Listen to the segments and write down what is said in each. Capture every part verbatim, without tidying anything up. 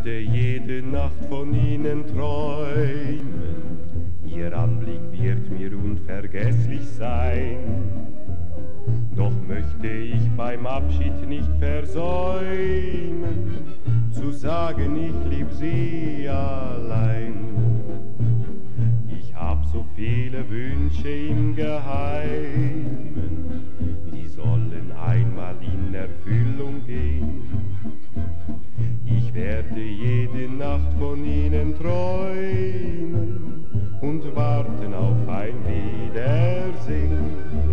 möchte jede Nacht von Ihnen träumen. Ihr Anblick wird mir unvergesslich sein. Doch möchte ich beim Abschied nicht versäumen, zu sagen, ich lieb Sie allein. Ich hab so viele Wünsche im Geheimen, die sollen einmal in Erfüllung gehen. Ich werde jede Nacht von Ihnen träumen und warten auf ein Wiedersehen.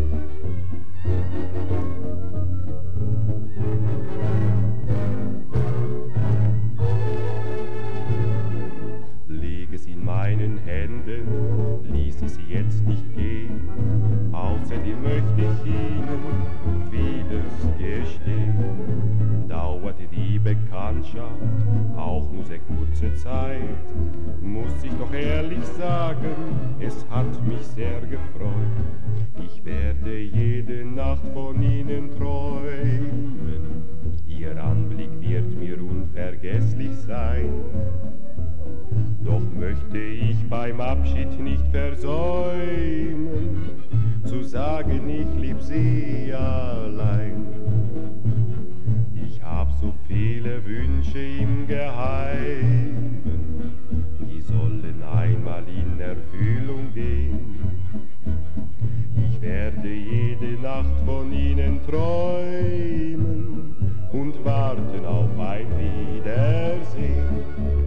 Leg es in meinen Händen, ließ ich sie jetzt nicht gehen. Außerdem möchte ich Ihnen vieles gestehen. Dauerte die Bekanntschaft auch nur sehr kurze Zeit, muss ich doch ehrlich sagen, es hat mich sehr gefreut. Ich werde jede Nacht von Ihnen träumen, Ihr Anblick wird mir unvergesslich sein. Doch möchte ich beim Abschied nicht versäumen, zu sagen, ich lieb Sie allein. Ich hab so viele Wünsche im Geheimen, die sollen einmal in Erfüllung gehen. Ich werde jede Nacht von Ihnen träumen und warten auf ein Wiedersehen.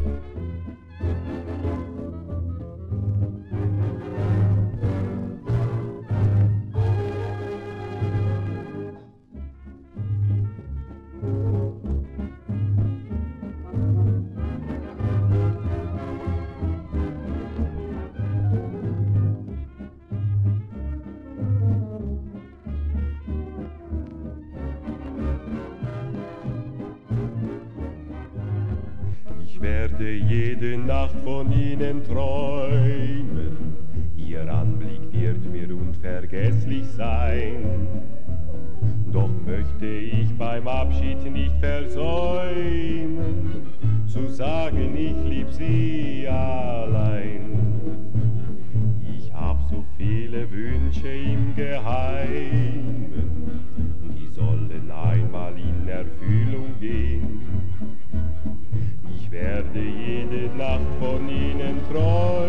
Ich werde jede Nacht von Ihnen träumen, Ihr Anblick wird mir unvergesslich sein. Doch möchte ich beim Abschied nicht versäumen, zu sagen, ich lieb Sie allein. Ich hab so viele Wünsche im Geheimen, die sollen einmal in Erfüllung gehen. Ich werde jede Nacht von Ihnen träumen